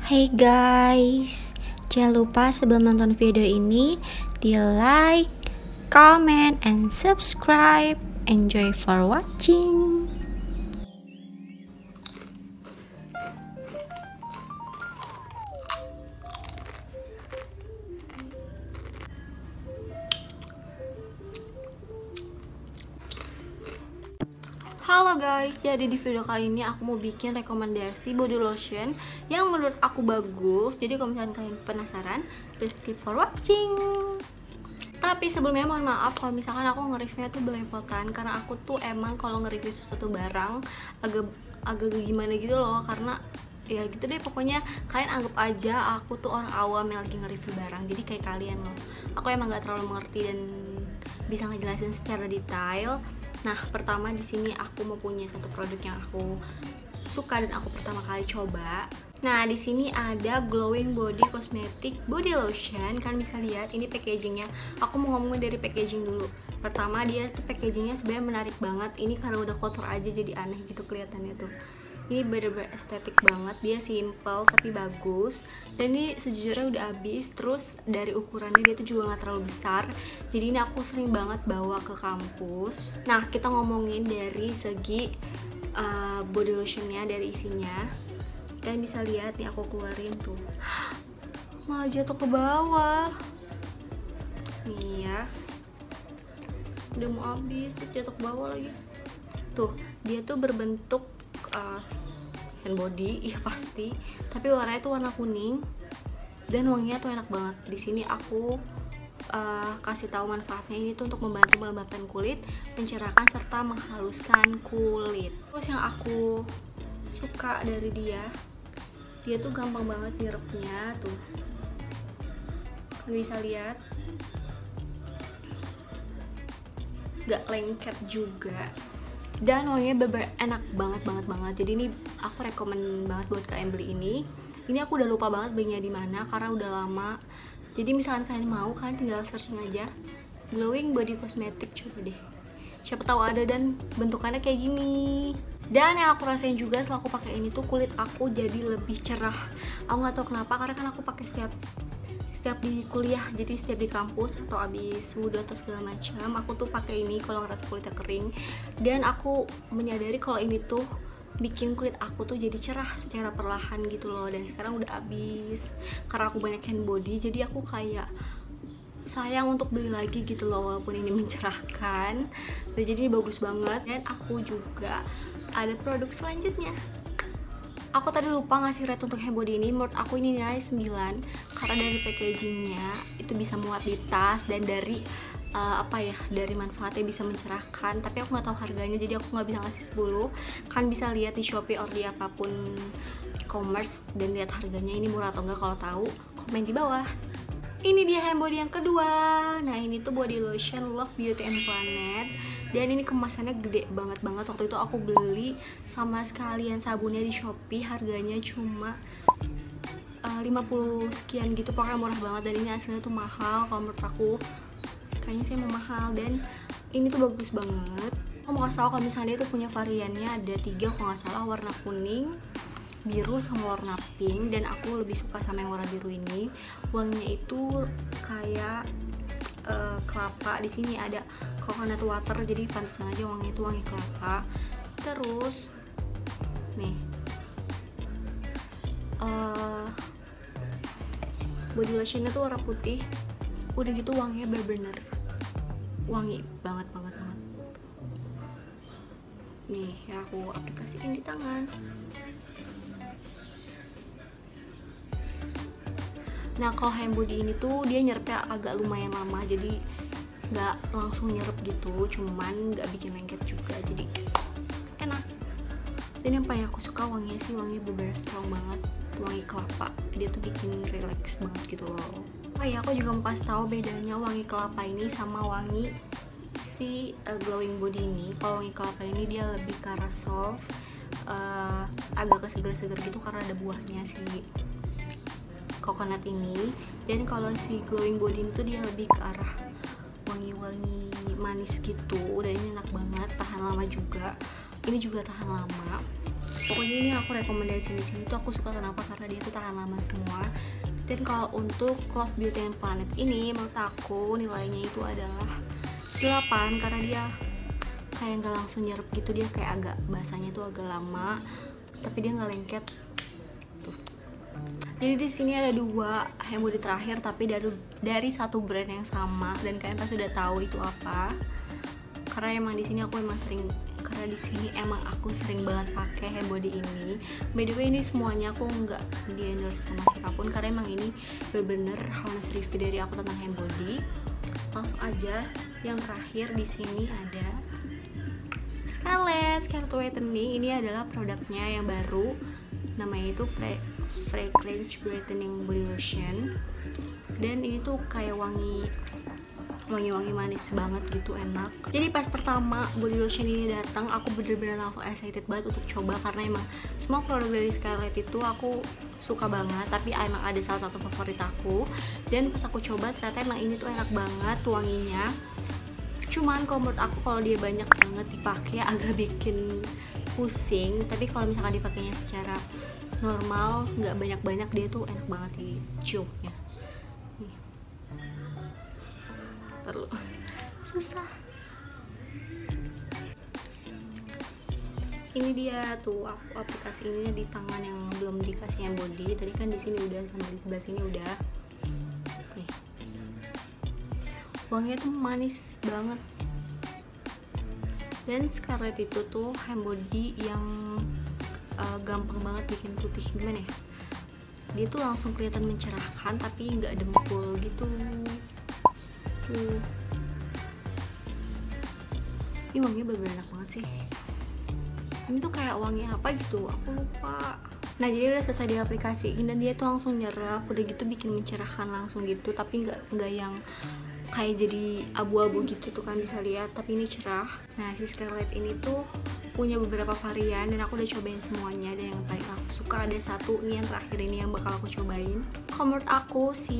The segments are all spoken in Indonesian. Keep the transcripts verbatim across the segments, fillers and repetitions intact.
Hey guys, jangan lupa sebelum nonton video ini di like, comment, and subscribe. Enjoy for watching. Halo guys, jadi di video kali ini aku mau bikin rekomendasi body lotion yang menurut aku bagus. Jadi kalau misalkan kalian penasaran, please keep for watching. Tapi sebelumnya mohon maaf kalau misalkan aku nge-reviewnya tuh belepotan, karena aku tuh emang kalau nge-review sesuatu barang agak agak gimana gitu loh, karena ya gitu deh, pokoknya kalian anggap aja aku tuh orang awam yang lagi nge-review barang. Jadi kayak kalian loh, aku emang gak terlalu mengerti dan bisa ngejelasin secara detail. Nah, pertama di sini aku mau punya satu produk yang aku suka dan aku pertama kali coba. Nah, di sini ada Glowing Body Cosmetic Body Lotion. Kan bisa lihat ini packagingnya. Aku mau ngomongin dari packaging dulu. Pertama, dia tuh packagingnya sebenarnya menarik banget. Ini karena udah kotor aja jadi aneh gitu kelihatannya tuh. Ini bener-bener estetik banget, dia simple tapi bagus. Dan ini sejujurnya udah habis. Terus dari ukurannya dia tuh juga gak terlalu besar, jadi ini aku sering banget bawa ke kampus. Nah, kita ngomongin dari segi uh, body lotionnya, dari isinya. Kalian bisa lihat nih, aku keluarin tuh malah jatuh ke bawah. Nih ya, udah mau habis terus jatuh ke bawah lagi. Tuh, dia tuh berbentuk Uh, hand body, ya pasti, tapi warnanya tuh warna kuning dan wanginya tuh enak banget. Di sini aku uh, kasih tahu manfaatnya. Ini tuh untuk membantu melembabkan kulit, mencerahkan serta menghaluskan kulit. Terus yang aku suka dari dia, dia tuh gampang banget nyerupnya tuh. Kalian bisa lihat, gak lengket juga. Dan wanginya bener-bener enak banget banget banget. Jadi ini aku rekomen banget buat kalian beli ini. Ini aku udah lupa banget belinya di mana karena udah lama. Jadi misalkan kalian mau, kalian tinggal searching aja Glowing Body Cosmetic, coba deh. Siapa tahu ada dan bentukannya kayak gini. Dan yang aku rasain juga setelah aku pakai ini tuh kulit aku jadi lebih cerah. Aku nggak tahu kenapa, karena kan aku pakai setiap setiap di kuliah, jadi setiap di kampus atau abis wudhu atau segala macam, aku tuh pakai ini kalau ngerasa kulitnya kering. Dan aku menyadari kalau ini tuh bikin kulit aku tuh jadi cerah secara perlahan gitu loh. Dan sekarang udah abis karena aku banyak hand body, jadi aku kayak sayang untuk beli lagi gitu loh, walaupun ini mencerahkan. Dan jadi ini bagus banget. Dan aku juga ada produk selanjutnya. Aku tadi lupa ngasih rate untuk hand body ini. Menurut aku ini nilai sembilan karena dari packagingnya itu bisa muat di tas, dan dari uh, apa ya, dari manfaatnya bisa mencerahkan. Tapi aku nggak tahu harganya, jadi aku nggak bisa ngasih sepuluh. Kan bisa lihat di Shopee or di apapun e-commerce dan lihat harganya ini murah atau enggak. Kalau tahu, komen di bawah. Ini dia hand body yang kedua. Nah, ini tuh body lotion Love Beauty and Planet. Dan ini kemasannya gede banget banget. Waktu itu aku beli sama sekalian sabunnya di Shopee. Harganya cuma uh, lima puluh sekian gitu, pokoknya murah banget. Dan ini aslinya tuh mahal. Kalau menurut aku kayaknya sih mau mahal. Dan ini tuh bagus banget. Aku mau kasih tau kalau misalnya dia tuh punya variannya ada tiga kalau nggak salah, warna kuning, biru, sama warna pink. Dan aku lebih suka sama yang warna biru ini. Wanginya itu kayak uh, kelapa. Di sini ada coconut water, jadi pantesan aja wanginya itu wangi kelapa. Terus nih, uh, body lotionnya tuh warna putih. Udah gitu wanginya bener-bener wangi banget banget banget. Nih ya, aku aplikasiin di tangan. Nah, kalau hand body ini tuh dia nyerupnya agak lumayan lama, jadi nggak langsung nyerep gitu, cuman nggak bikin lengket juga, jadi enak. Dan yang paling aku suka wanginya sih, wangi bener-bener strong banget, wangi kelapa. Dia tuh bikin relax banget gitu loh. Oh iya, aku juga mau kasih tahu bedanya wangi kelapa ini sama wangi si uh, glowing body ini. Kalau wangi kelapa ini dia lebih ke arah soft, uh, agak ke seger-seger gitu karena ada buahnya sih, coconut ini. Dan kalau si glowing body itu dia lebih ke arah wangi-wangi manis gitu. Dan ini enak banget, tahan lama juga. Ini juga tahan lama. Pokoknya ini aku rekomendasi di sini tuh aku suka kenapa, karena dia tuh tahan lama semua. Dan kalau untuk Clove Beauty and Planet ini menurut aku nilainya itu adalah delapan, karena dia kayak nggak langsung nyerap gitu, dia kayak agak basahnya tuh agak lama, tapi dia nggak lengket tuh. Jadi di sini ada dua hand body terakhir, tapi dari dari satu brand yang sama, dan kalian pasti udah tahu itu apa. Karena emang di sini aku emang sering, karena di sini emang aku sering banget pakai hand body ini. By the way, ini semuanya aku nggak di endorse sama siapapun, karena emang ini bener-bener honest review dari aku tentang hand body. Langsung aja, yang terakhir di sini ada Scarlett Scarlett Whitening. Ini adalah produknya yang baru, namanya itu Fra Fragrance Brightening Body Lotion. Dan ini tuh kayak wangi wangi-wangi manis banget gitu, enak. Jadi pas pertama body lotion ini datang, aku bener-bener langsung excited banget untuk coba, karena emang semua produk dari Scarlett itu aku suka banget, tapi emang ada salah satu favorit aku. Dan pas aku coba ternyata emang ini tuh enak banget wanginya. Cuman kalau menurut aku kalau dia banyak banget dipakai agak bikin pusing, tapi kalau misalkan dipakainya secara normal, nggak banyak-banyak, dia tuh enak banget diciumnya. Nih, perlu susah. Ini dia tuh aku aplikasi ini di tangan yang belum dikasih hand body. Tadi kan di sini udah, sama di sebelah sini udah. Nih, wanginya tuh manis banget. Dan Scarlett itu tuh hand body yang uh, gampang banget bikin putih, gimana ya, dia tuh langsung kelihatan mencerahkan tapi nggak dempul gitu tuh. Ini wanginya bener-bener enak banget sih. Ini tuh kayak wangi apa gitu, aku lupa. Nah, jadi udah selesai diaplikasiin dan dia tuh langsung nyerap, udah gitu bikin mencerahkan langsung gitu, tapi nggak nggak yang kayak jadi abu-abu gitu tuh kan, bisa lihat, tapi ini cerah. Nah, si Scarlett ini tuh punya beberapa varian dan aku udah cobain semuanya, dan yang paling aku suka ada satu, ini yang terakhir ini yang bakal aku cobain. Kalau menurut aku si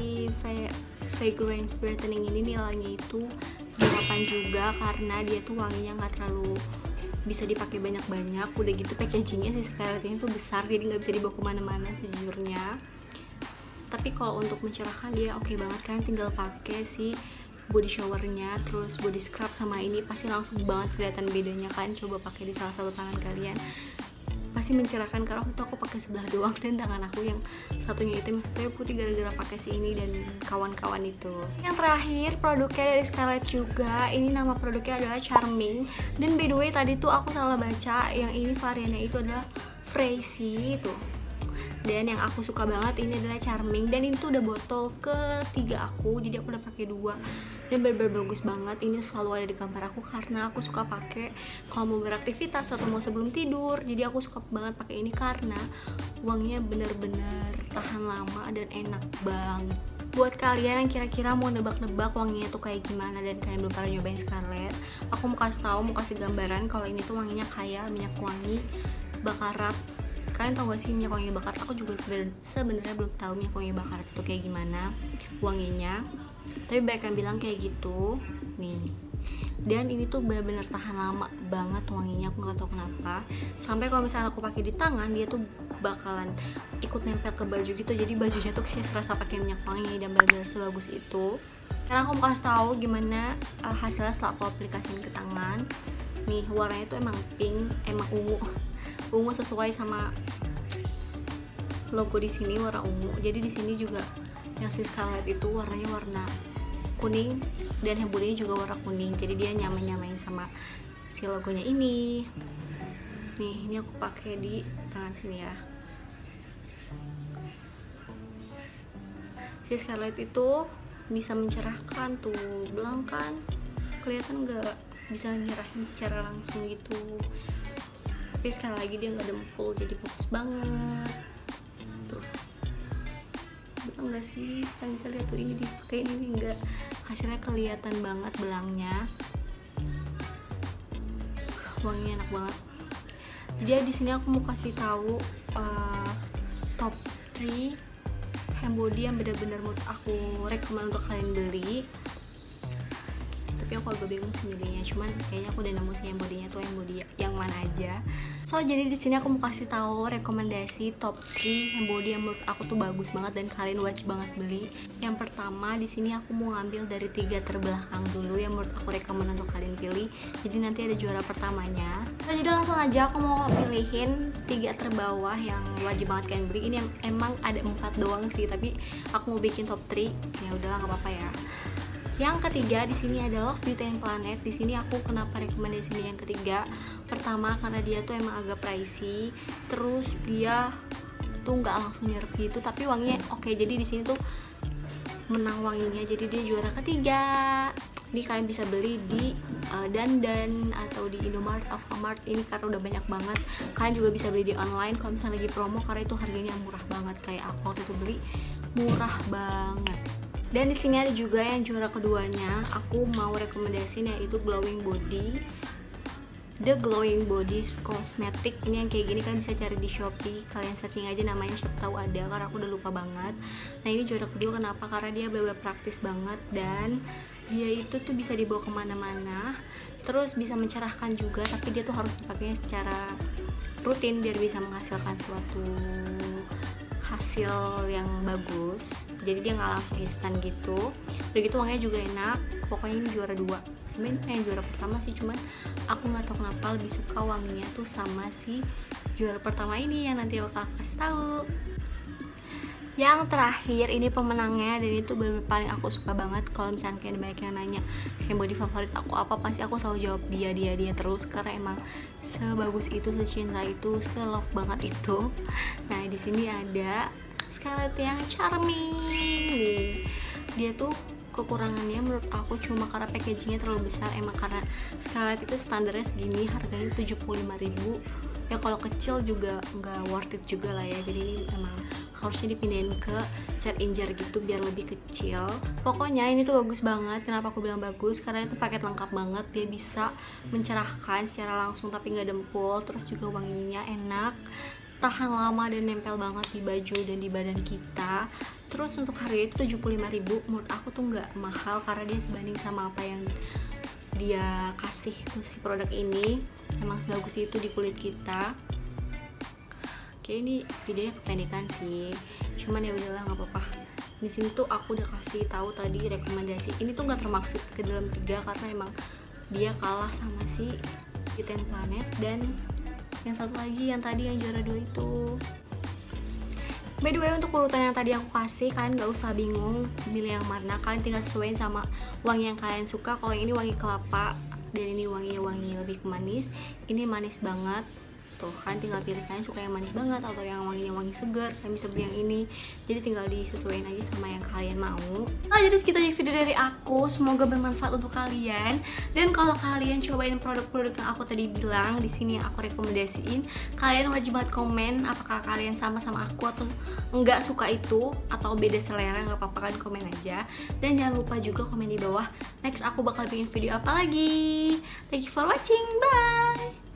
Fragrance Brightening ini nilainya itu delapan juga, karena dia tuh wanginya nggak terlalu bisa dipakai banyak-banyak. Udah gitu packagingnya si Scarlett ini tuh besar, jadi nggak bisa dibawa kemana-mana sejujurnya. Tapi kalau untuk mencerahkan dia oke okay banget kan, tinggal pakai si body showernya, terus body scrub sama ini pasti langsung banget kelihatan bedanya kan. Coba pakai di salah satu tangan kalian, pasti mencerahkan. Karena waktu itu aku pakai sebelah doang, dan tangan aku yang satunya hitam, satunya putih gara-gara pakai si ini dan kawan-kawan itu. Yang terakhir produknya dari Scarlett juga, ini nama produknya adalah Charming. Dan by the way tadi tuh aku salah baca, yang ini variannya itu adalah Frazy itu. Dan yang aku suka banget ini adalah Charming, dan ini tuh udah botol ketiga aku, jadi aku udah pakai dua dan bener-bener bagus banget. Ini selalu ada di kamar aku karena aku suka pakai kalau mau beraktivitas atau mau sebelum tidur. Jadi aku suka banget pakai ini karena wanginya bener-bener tahan lama dan enak banget. Buat kalian yang kira-kira mau nebak-nebak wanginya tuh kayak gimana dan kalian belum pernah nyobain Scarlett, aku mau kasih tahu, mau kasih gambaran kalau ini tuh wanginya kayak minyak wangi bakarat. Kalian tau gak sih minyak wangi bakarat? Aku juga sebenarnya belum tahu minyak wangi bakarat itu kayak gimana wanginya, tapi banyak yang bilang kayak gitu nih. Dan ini tuh benar-benar tahan lama banget wanginya, aku nggak tahu kenapa. Sampai kalau misalnya aku pakai di tangan, dia tuh bakalan ikut nempel ke baju gitu. Jadi bajunya tuh kayak serasa pakai minyak wangi dan benar-benar sebagus itu. Sekarang aku mau kasih tahu gimana uh, hasilnya setelah aku aplikasiin ke tangan. Nih, warnanya tuh emang pink, emang ungu. Ungu sesuai sama logo di sini, warna ungu. Jadi di sini juga yang si Scarlett itu warnanya warna kuning dan hand body-nya juga warna kuning. Jadi dia nyamain-nyamain sama si logonya ini. Nih, ini aku pakai di tangan sini ya. Si Scarlett itu bisa mencerahkan tuh, belang kan? Kelihatan nggak? Bisa nyerahin secara langsung gitu. Tapi sekali lagi dia nggak dempul, jadi bagus banget tuh. Betul nggak sih? Kalian bisa lihat tuh, ini dipakai ini nggak, hasilnya kelihatan banget belangnya. Wanginya enak banget. Jadi di sini aku mau kasih tahu uh, top tiga hand body yang benar-benar menurut aku rekomend untuk kalian beli. tapi aku agak bingung sih milihnya. Cuman kayaknya aku udah nemu sih yang bodinya tuh yang body yang mana aja. So jadi di sini aku mau kasih tahu rekomendasi top tiga hand body yang menurut aku tuh bagus banget dan kalian wajib banget beli. Yang pertama di sini aku mau ngambil dari tiga terbelakang dulu yang menurut aku rekomend untuk kalian pilih. Jadi nanti ada juara pertamanya. So, jadi langsung aja aku mau pilihin tiga terbawah yang wajib banget kalian beli. Ini yang emang ada empat doang sih, tapi aku mau bikin top tiga. Ya udahlah nggak apa-apa ya. Yang ketiga di sini adalah Love Beauty and Planet. Di sini aku kenapa rekomendasi ini yang ketiga? Pertama karena dia tuh emang agak pricey, terus dia tuh nggak langsung nyerap gitu, tapi wanginya oke. Jadi di sini tuh menang wanginya, jadi dia juara ketiga. Ini kalian bisa beli di uh, Dandan atau di Indomart, Alfamart ini karena udah banyak banget. Kalian juga bisa beli di online kalau misalnya lagi promo karena itu harganya murah banget. Kayak aku waktu itu beli murah banget. Dan di sini ada juga yang juara keduanya. Aku mau rekomendasiin yaitu Glowing Body. The Glowing Body Cosmetic. Ini yang kayak gini kalian bisa cari di Shopee. Kalian searching aja namanya, siapa tahu ada karena aku udah lupa banget. Nah ini juara kedua kenapa? Karena dia bener-bener praktis banget dan dia itu tuh bisa dibawa kemana-mana. Terus bisa mencerahkan juga, tapi dia tuh harus dipakainya secara rutin biar bisa menghasilkan suatu hasil yang bagus. Jadi dia nggak langsung instan gitu. Udah gitu wanginya juga enak. Pokoknya ini juara dua. Sebenarnya ini pengen juara pertama sih, cuman aku nggak tahu kenapa lebih suka wanginya tuh sama si juara pertama ini yang nanti bakal kasih tahu. Yang terakhir ini pemenangnya dan itu bener-bener paling aku suka banget. Kalau misalnya kayak banyak yang nanya hand body favorit aku apa, pasti aku selalu jawab dia dia dia terus karena emang sebagus itu, secinta itu, se-love banget itu. Nah di sini ada Scarlett yang Charming nih. Dia tuh kekurangannya menurut aku cuma karena packagingnya terlalu besar. Emang karena Scarlett itu standarnya segini, harganya tujuh puluh lima ribu. Ya kalau kecil juga nggak worth it juga lah ya. Jadi emang harusnya dipindahin ke set injar gitu biar lebih kecil. Pokoknya ini tuh bagus banget. Kenapa aku bilang bagus? Karena itu paket lengkap banget. Dia bisa mencerahkan secara langsung tapi nggak dempul. Terus juga wanginya enak, tahan lama dan nempel banget di baju dan di badan kita. Terus untuk harga itu tujuh puluh lima ribu menurut aku tuh nggak mahal karena dia sebanding sama apa yang dia kasih tuh si produk ini. Emang sebagus itu di kulit kita. Oke, ini videonya kependekan sih, cuman ya udahlah nggak apa-apa. Di sini tuh aku udah kasih tahu tadi rekomendasi ini tuh nggak termaksud ke dalam tiga karena emang dia kalah sama si Beauty and Planet dan yang satu lagi yang tadi yang juara dua itu. By the way, untuk urutan yang tadi aku kasih, kalian gak usah bingung milih yang mana. Kalian tinggal sesuaiin sama wangi yang kalian suka. Kalau yang ini wangi kelapa dan ini wanginya wangi lebih ke manis, ini manis banget. Tuh kan tinggal pilih kalian suka yang manis banget atau yang wanginya wangi segar. Kalian bisa beli yang ini. Jadi tinggal disesuaikan aja sama yang kalian mau. Nah jadi segitu aja video dari aku. Semoga bermanfaat untuk kalian. Dan kalau kalian cobain produk-produk yang aku tadi bilang di sini yang aku rekomendasiin, kalian wajib banget komen apakah kalian sama sama aku atau enggak suka itu atau beda selera. Nggak apa-apa kan, komen aja. Dan jangan lupa juga komen di bawah next aku bakal bikin video apa lagi. Thank you for watching. Bye.